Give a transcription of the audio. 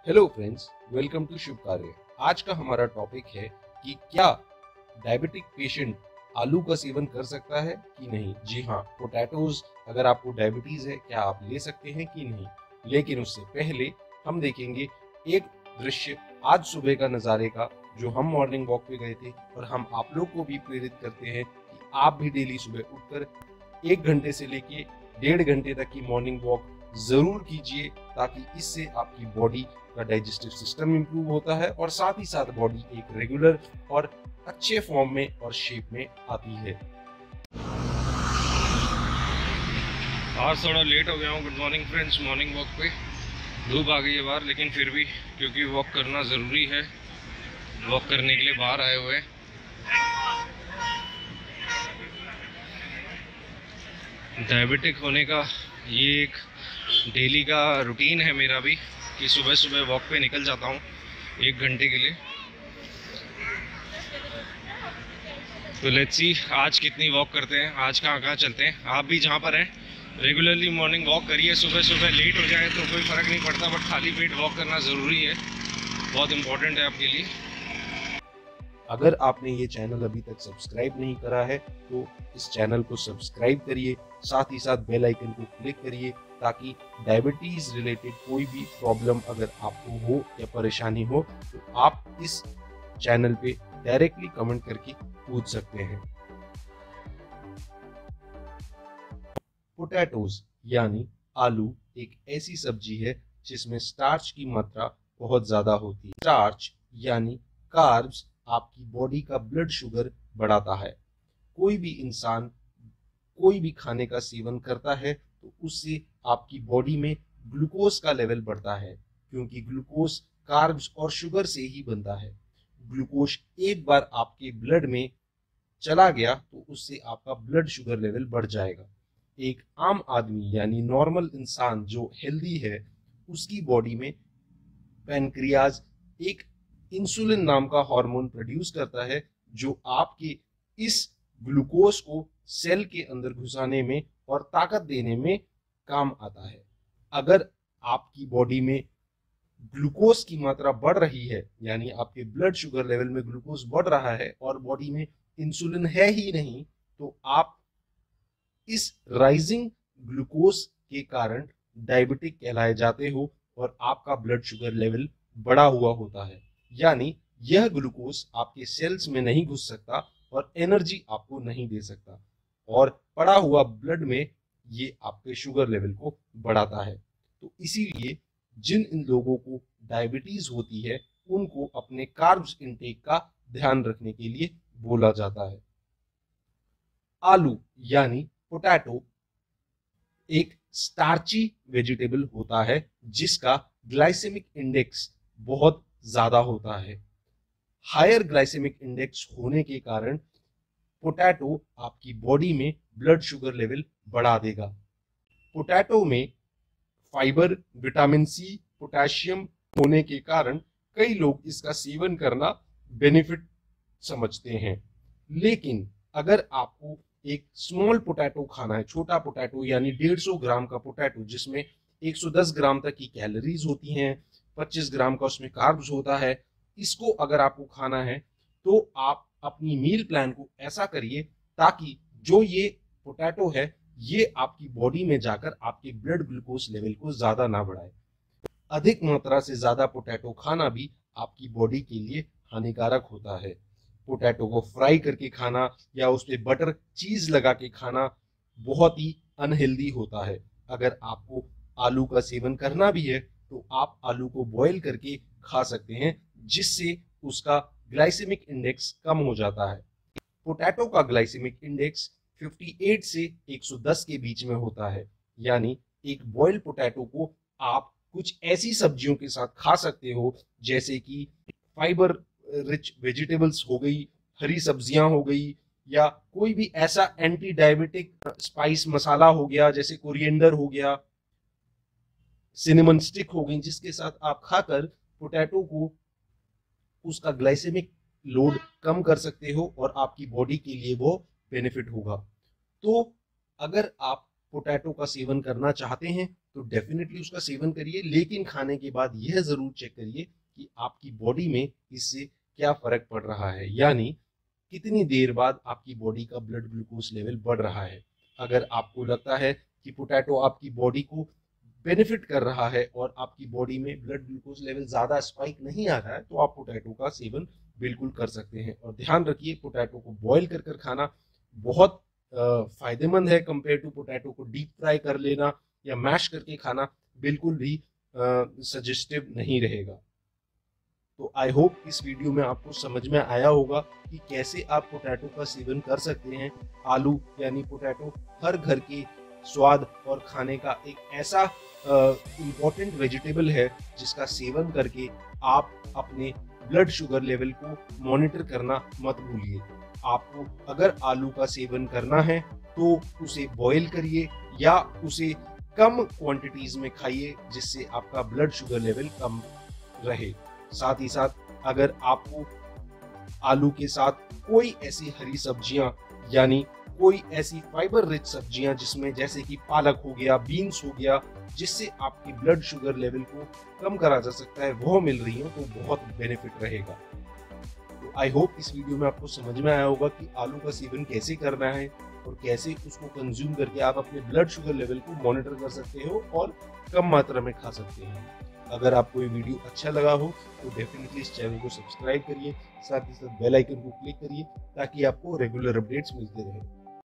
Hello friends, welcome to Shubh Karya. आज का हमारा टॉपिक है कि क्या डायबिटिक पेशेंट आलू का सेवन कर सकता है कि नहीं। जी हाँ, पोटैटोज अगर आपको डायबिटीज है क्या आप ले सकते हैं कि नहीं। लेकिन उससे पहले हम देखेंगे एक दृश्य आज सुबह का नज़ारे का, जो हम मॉर्निंग वॉक पे गए थे और हम आप लोग को भी प्रेरित करते हैं कि आप भी डेली सुबह उठकर 1 घंटे से लेके 1.5 घंटे तक की मॉर्निंग वॉक जरूर कीजिए, ताकि इससे आपकी बॉडी का डाइजेस्टिव सिस्टम इंप्रूव होता है और साथ ही साथ बॉडी एक रेगुलर और अच्छे फॉर्म में और शेप में आती है। आज थोड़ा लेट हो गया हूँ। Good morning friends. Morning walk पे धूप आ गई है बाहर, लेकिन फिर भी क्योंकि वॉक करना ज़रूरी है, वॉक करने के लिए बाहर आए हुए हैं। डायबिटिक होने का ये एक डेली का रूटीन है मेरा भी, कि सुबह सुबह वॉक पे निकल जाता हूँ 1 घंटे के लिए। तो लेट्स सी आज कितनी वॉक करते हैं, आज कहाँ कहाँ चलते हैं। आप भी जहाँ पर हैं रेगुलरली मॉर्निंग वॉक करिए। सुबह सुबह लेट हो जाए तो कोई फ़र्क नहीं पड़ता, बट खाली पेट वॉक करना ज़रूरी है, बहुत इम्पोर्टेंट है आपके लिए। अगर आपने ये चैनल अभी तक सब्सक्राइब नहीं करा है तो इस चैनल को सब्सक्राइब करिए, साथ ही साथ बेल आइकन को क्लिक करिए, ताकि डायबिटीज रिलेटेड कोई भी प्रॉब्लम अगर आपको हो या परेशानी हो तो आप इस चैनल पे डायरेक्टली कमेंट करके पूछ सकते हैं। पोटैटोज यानी आलू एक ऐसी सब्जी है जिसमें स्टार्च की मात्रा बहुत ज्यादा होती है। स्टार्च यानी कार्ब्स आपकी बॉडी का ब्लड शुगर बढ़ाता है। कोई भी इंसान कोई भी खाने का सेवन करता है तो उससे आपकी बॉडी में ग्लूकोज का लेवल बढ़ता है, क्योंकि ग्लूकोज कार्ब्स और शुगर से ही बनता है। ग्लूकोज एक बार आपके ब्लड में चला गया तो उससे आपका ब्लड शुगर लेवल बढ़ जाएगा। एक आम आदमी यानी नॉर्मल इंसान जो हेल्दी है, उसकी बॉडी में पैनक्रियाज एक इंसुलिन नाम का हार्मोन प्रोड्यूस करता है, जो आपके इस ग्लूकोज को सेल के अंदर घुसाने में और ताकत देने में काम आता है। अगर आपकी बॉडी में ग्लूकोज की मात्रा बढ़ रही है, यानी आपके ब्लड शुगर लेवल में ग्लूकोज बढ़ रहा है और बॉडी में इंसुलिन है ही नहीं, तो आप इस राइजिंग ग्लूकोज के कारण डायबिटिक कहलाए जाते हो और आपका ब्लड शुगर लेवल बढ़ा हुआ होता है। यानी यह ग्लूकोज आपके सेल्स में नहीं घुस सकता और एनर्जी आपको नहीं दे सकता, और पड़ा हुआ ब्लड में ये आपके शुगर लेवल को बढ़ाता है। तो इसीलिए जिन इन लोगों को डायबिटीज होती है उनको अपने कार्ब्स इनटेक का ध्यान रखने के लिए बोला जाता है। आलू यानी पोटैटो एक स्टार्ची वेजिटेबल होता है जिसका ग्लाइसेमिक इंडेक्स बहुत ज्यादा होता है। हायर ग्लाइसेमिक इंडेक्स होने के कारण पोटैटो आपकी बॉडी में ब्लड शुगर लेवल बढ़ा देगा। पोटैटो में फाइबर, विटामिन सी, पोटेशियम होने के कारण कई लोग इसका सेवन करना बेनिफिट समझते हैं। लेकिन अगर आपको एक स्मॉल पोटैटो खाना है, छोटा पोटैटो यानी 150 ग्राम का पोटैटो, जिसमें 110 ग्राम तक की कैलोरीज होती हैं, 25 ग्राम का उसमें कार्ब्स होता है, इसको अगर आपको खाना है तो आप अपनी मील प्लान को ऐसा करिए ताकि जो ये पोटैटो है ये आपकी बॉडी में जाकर आपके ब्लड ग्लूकोज लेवल को ज्यादा ना बढ़ाए। अधिक मात्रा से ज्यादा पोटैटो खाना भी आपकी बॉडी के लिए हानिकारक होता है। पोटैटो को फ्राई करके खाना या उस पर बटर चीज लगा के खाना बहुत ही अनहेल्दी होता है। अगर आपको आलू का सेवन करना भी है तो आप आलू को बॉईल करके खा सकते हैं, जिससे उसका ग्लाइसेमिक इंडेक्स कम हो जाता है। पोटैटो का ग्लाइसेमिक इंडेक्स 58 से 110 के बीच में होता है। यानी एक बॉइल्ड पोटैटो को आप कुछ ऐसी सब्जियों के साथ खा सकते हो, जैसे कि फाइबर रिच वेजिटेबल्स हो गई, हरी सब्जियां हो गई, या कोई भी ऐसा एंटी डायबिटिक स्पाइस मसाला हो गया, जैसे कोरिएंडर हो गया, सिनेमन स्टिक हो गई, जिसके साथ आप खाकर पोटैटो को उसका ग्लाइसेमिक लोड कम कर सकते हो और आपकी बॉडी के लिए वो बेनिफिट होगा। तो अगर आप पोटैटो का सेवन करना चाहते हैं तो डेफिनेटली उसका सेवन करिए, लेकिन खाने के बाद यह जरूर चेक करिए कि आपकी बॉडी में इससे क्या फर्क पड़ रहा है, यानी कितनी देर बाद आपकी बॉडी का ब्लड ग्लूकोज लेवल बढ़ रहा है। अगर आपको लगता है कि पोटैटो आपकी बॉडी को बेनिफिट कर रहा है और आपकी बॉडी में ब्लड ग्लूकोज लेवल ज़्यादा स्पाइक नहीं आ रहा है, तो आप पोटैटो का सेवन बिल्कुल कर सकते हैं। और ध्यान रखिए, पोटैटो को बॉईल कर कर खाना बहुत फायदेमंद है कंपेयर टू पोटैटो को डीप फ्राई कर लेना या मैश करके खाना बिल्कुल भी सजेस्टिव नहीं रहेगा। तो आई होप इस वीडियो में आपको समझ में आया होगा कि कैसे आप पोटैटो का सेवन कर सकते हैं। आलू यानी पोटैटो हर घर के स्वाद और खाने का एक ऐसा इम्पोर्टेंट वेजिटेबल है जिसका सेवन करके आप अपने ब्लड शुगर लेवल को मॉनिटर करना मत भूलिए। आपको अगर आलू का सेवन करना है तो उसे बॉईल करिए या उसे कम क्वांटिटीज में खाइए, जिससे आपका ब्लड शुगर लेवल कम रहे। साथ ही साथ अगर आपको आलू के साथ कोई ऐसी हरी सब्जियां यानी कोई ऐसी फाइबर रिच सब्जियां जिसमें जैसे कि पालक हो गया, बीन्स हो गया, जिससे आपकी ब्लड शुगर लेवल को कम करा जा सकता है, वो मिल रही हो तो बहुत बेनिफिट रहेगा। तो आई होप इस वीडियो में आपको समझ में आया होगा कि आलू का सेवन कैसे करना है और कैसे उसको कंज्यूम करके आप अपने ब्लड शुगर लेवल को मॉनिटर कर सकते हो और कम मात्रा में खा सकते हैं। अगर आपको ये वीडियो अच्छा लगा हो तो डेफिनेटली इस चैनल को सब्सक्राइब करिए, साथ ही साथ बेल आइकन को क्लिक करिए ताकि आपको रेगुलर अपडेट्स मिलते रहे।